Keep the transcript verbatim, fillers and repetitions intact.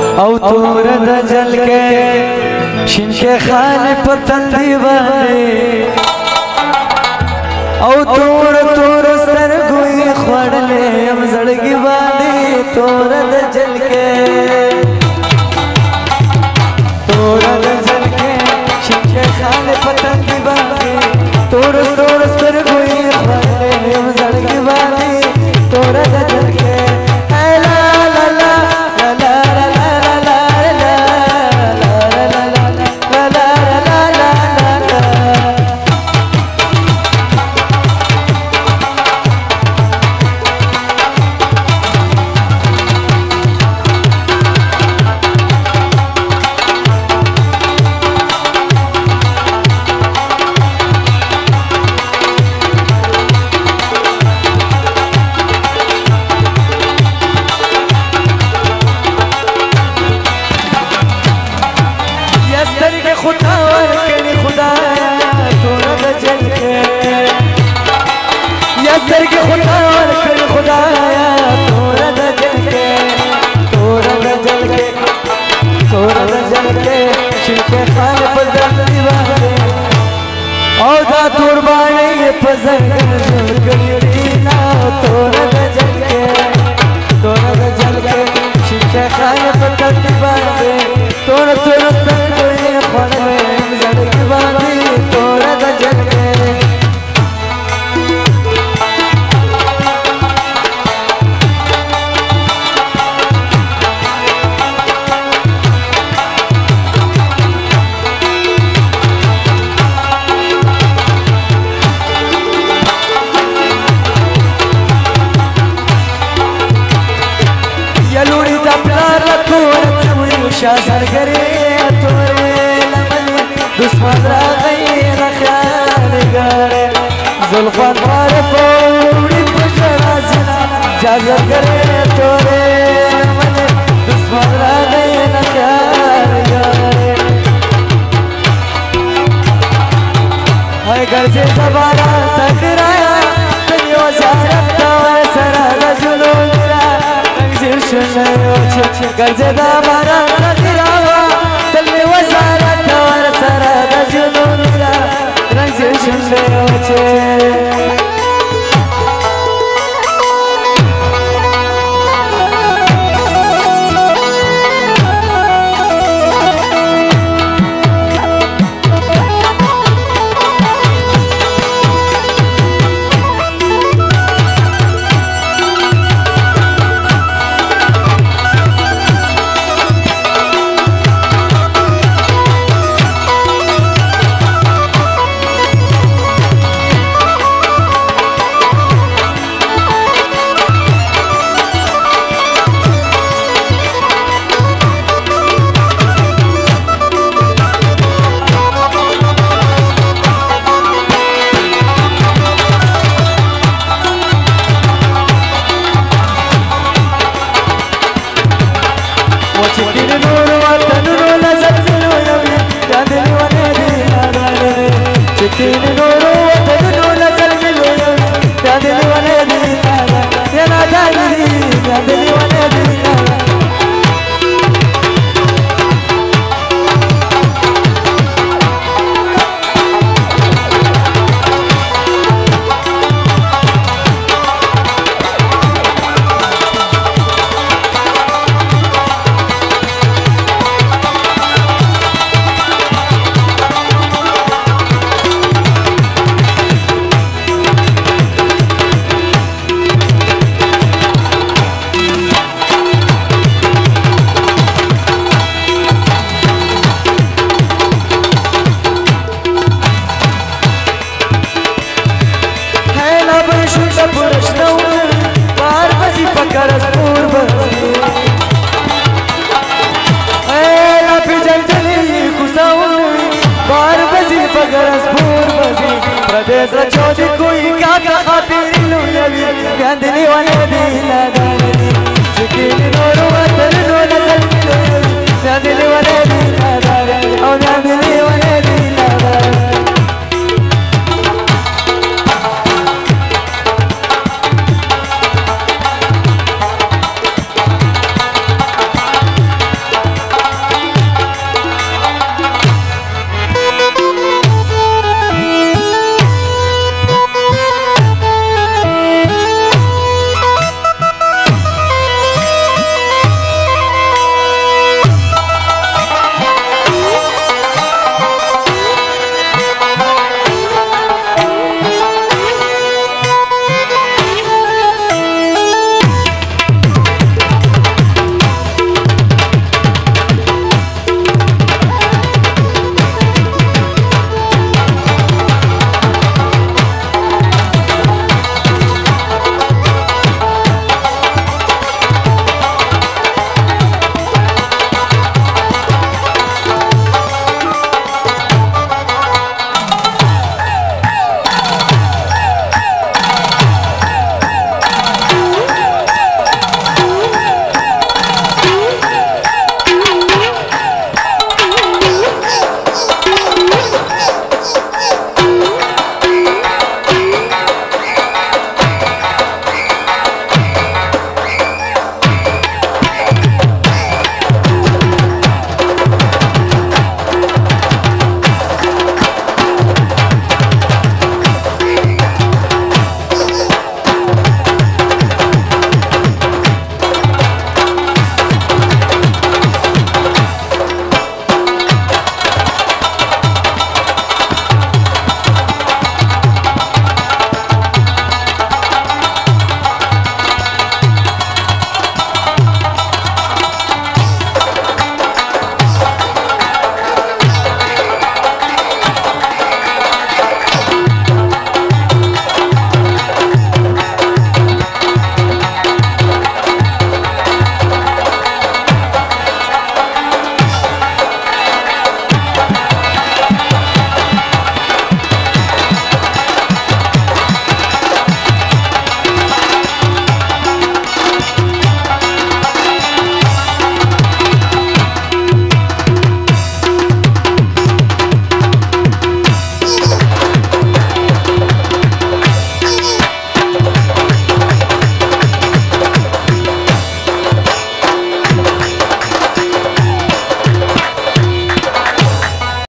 او تور د جل کے شین کے خان پتن دیوانے او تور تور سر گوئی خوڑ لے ام زڑگی باندی تور د جل کے تور د جل کے شین کے خان پتن دیوانے تور تور سر گوئی خوڑ لے ام زڑگی باندی تور د جل کے सर के खुदा कर खुदाया तोरा द जल के तोरा द जल के तोरा द जल के शिल्के खान पजल दीवाने औ दा तुरबाने ये पजल गली ना तोरा द जल के तोरा द जल के शिल्के खान पजल दीवाने तोरा तोरा सर कोई फड़ में जल दीवाने तोरा द जल के शासर करे तोरे लमन दुश्मन रा गई रखान गारे जुल्फान मार पौड़ी पुशरा सना शासर करे तोरे लमन दुश्मन रा गई रखान गारे हाय घर से सवारा तकराया तनी वसारत तवर सरा रजुलों गर्जे दामारा गिरावा तल्ले वसारा तवर सरा दजुनुरा रंग से शुंडे ओचे प्रदेश छोड़ कोई क्या खातिर लूं नबी गंदली वाले दिल